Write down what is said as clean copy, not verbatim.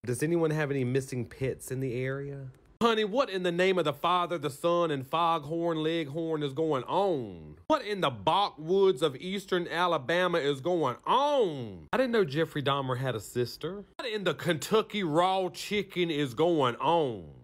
Does anyone have any missing pets in the area? Honey, what in the name of the Father, the Son, and Foghorn Leghorn is going on? What in the backwoods of eastern Alabama is going on? I didn't know Jeffrey Dahmer had a sister. What in the Kentucky Raw Chicken is going on?